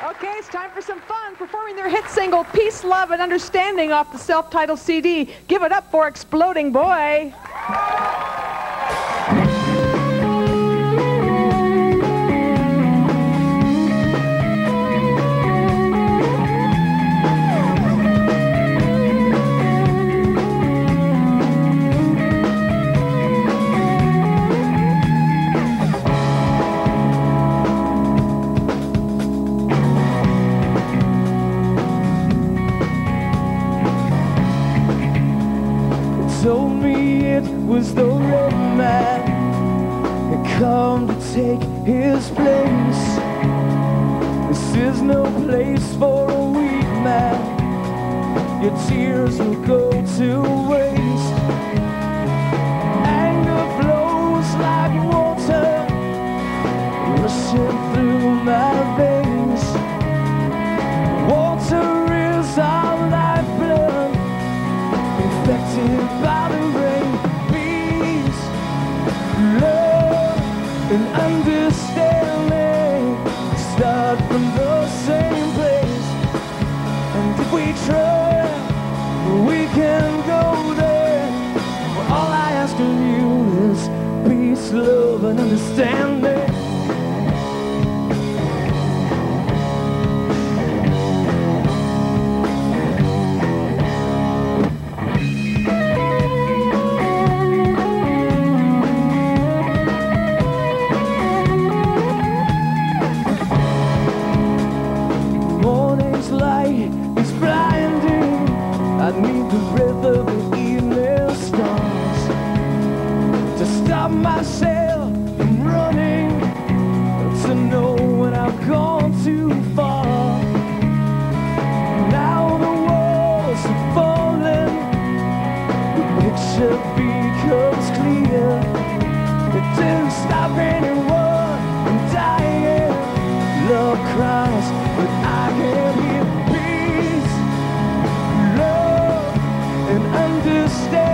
Okay, it's time for some fun. Performing their hit single, Peace, Love, and Understanding off the self-titled CD. Give it up for Exploding Boy. Told me it was the red man had come to take his place. This is no place for a weak man. Your tears will go to waste. Anger flows like water, rushing through my veins. Water is our lifeblood, infected by the rain. Peace, love, and understanding start from the same place. And if we try, we can go there. Well, all I ask of you is peace, love, and understanding. Light is blinding. I need the breath of the evening stars to stop myself from running, to know when I've gone too far. Now the walls are falling, the picture becomes clear. It didn't stop anyone from dying. Love cries, but I can't hear. Peace, love, and understand.